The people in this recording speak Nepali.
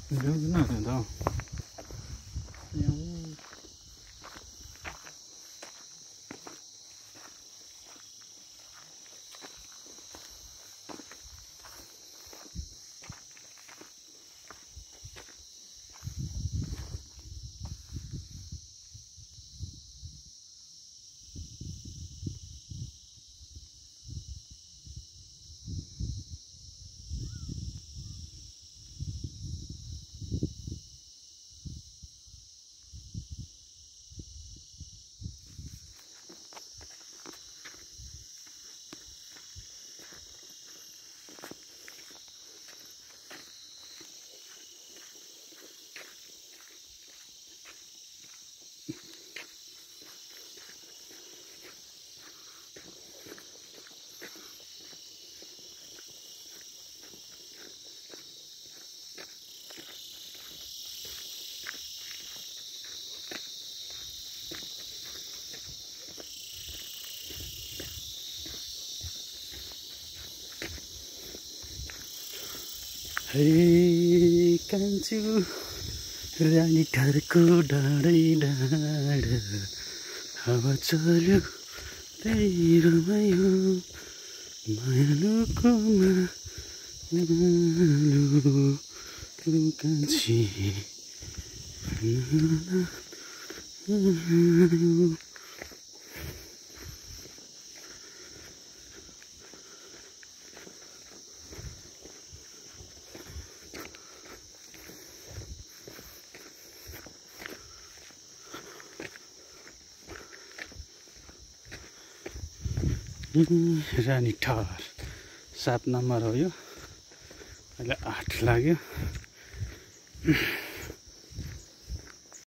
Nada, não. Hei kancil रानी ठारको डाँडै डाँडा हावा चल्यो त्यही रमायो मायालुको मायालु कान्छी रानी ठार 7 नम्बर हो यो अहिले 8 लाग्यो।